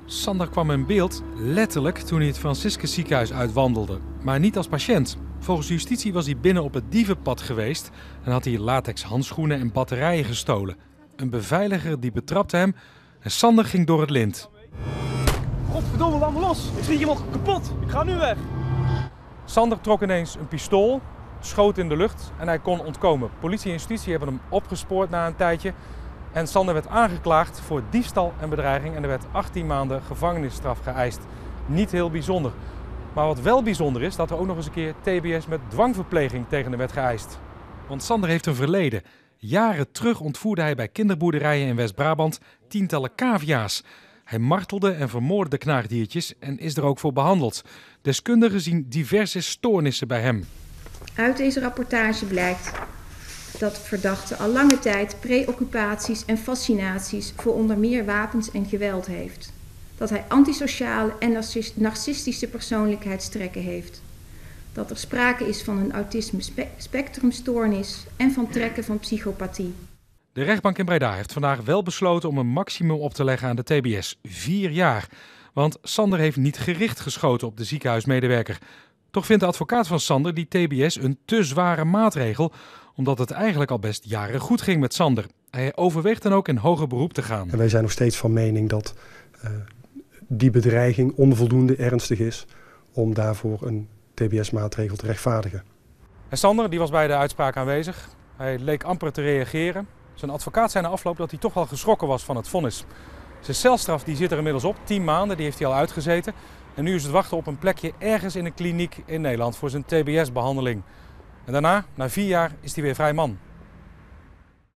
Sander kwam in beeld letterlijk toen hij het Franciscus ziekenhuis uitwandelde, maar niet als patiënt. Volgens justitie was hij binnen op het dievenpad geweest en had hij latex handschoenen en batterijen gestolen. Een beveiliger die betrapte hem en Sander ging door het lint. Godverdomme, laat me los. Ik schiet iemand kapot. Ik ga nu weg. Sander trok ineens een pistool, schoot in de lucht en hij kon ontkomen. Politie en justitie hebben hem opgespoord na een tijdje. En Sander werd aangeklaagd voor diefstal en bedreiging en er werd 18 maanden gevangenisstraf geëist. Niet heel bijzonder. Maar wat wel bijzonder is, dat er ook nog eens een keer TBS met dwangverpleging tegen hem werd geëist. Want Sander heeft een verleden. Jaren terug ontvoerde hij bij kinderboerderijen in West-Brabant tientallen cavia's. Hij martelde en vermoordde de knaagdiertjes en is er ook voor behandeld. Deskundigen zien diverse stoornissen bij hem. Uit deze rapportage blijkt dat verdachte al lange tijd preoccupaties en fascinaties voor onder meer wapens en geweld heeft. Dat hij antisociale en narcistische persoonlijkheidstrekken heeft. Dat er sprake is van een autisme-spectrumstoornis en van trekken van psychopathie. De rechtbank in Breda heeft vandaag wel besloten om een maximum op te leggen aan de TBS. 4 jaar. Want Sander heeft niet gericht geschoten op de ziekenhuismedewerker. Toch vindt de advocaat van Sander die TBS een te zware maatregel, omdat het eigenlijk al best jaren goed ging met Sander. Hij overweegt dan ook in hoger beroep te gaan. En wij zijn nog steeds van mening dat die bedreiging onvoldoende ernstig is om daarvoor een TBS-maatregel te rechtvaardigen. En Sander die was bij de uitspraak aanwezig. Hij leek amper te reageren. Zijn advocaat zei na afloop dat hij toch wel geschrokken was van het vonnis. Zijn celstraf die zit er inmiddels op, 10 maanden, die heeft hij al uitgezeten. En nu is het wachten op een plekje ergens in een kliniek in Nederland voor zijn TBS-behandeling. En daarna, na 4 jaar, is hij weer vrij man.